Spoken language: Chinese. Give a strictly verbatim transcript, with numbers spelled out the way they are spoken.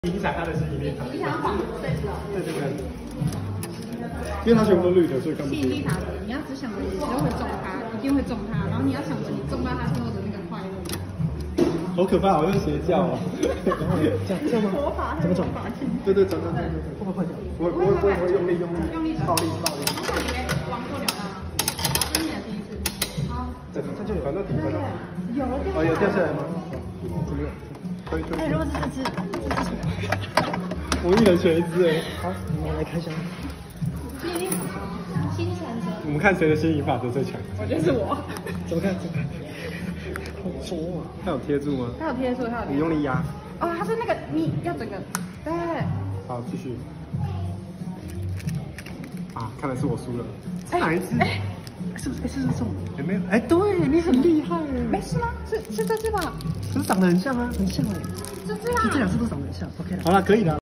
影响他的吸引力法。 影响仿对的。 对对对。因为它全部都绿的，所以看不清。 吸引力法则，你要只想着你之后会中它，一定会中它，然后你要想着你中到它之后的那个快乐。 好可怕，好像邪教哦。然后这样这样吗？ 魔法怎么转？对对，转转转转转，快快快！我我我我用力用力用力暴力暴力。 然后你别往过流啊！好，这是你的第一次。好。 在在这里，反到底，反到底。 有了掉下来。 哦，有掉下来吗？怎么样？可以可以。 哎，如果是这只，这只。 我一人选一只哎。好，我们来开箱。 心诚则。 我们看谁的吸引法则最强？ 我觉得是我。 怎么看？怎么看？好重啊！它有贴住吗？ 它有贴住，它有贴住。 你用力压。 哦，它是那个你要整个，对。 好，继续。啊，看来是我输了。是哪一只？ 哎， 是不是？哎，是不是中？有没有？哎，对你很厉害哎。 哎，是吗？是是这只吧？ 可是长得很像啊，很像哎。 这只啊。 这两只都长得很像。OK。好了，可以了。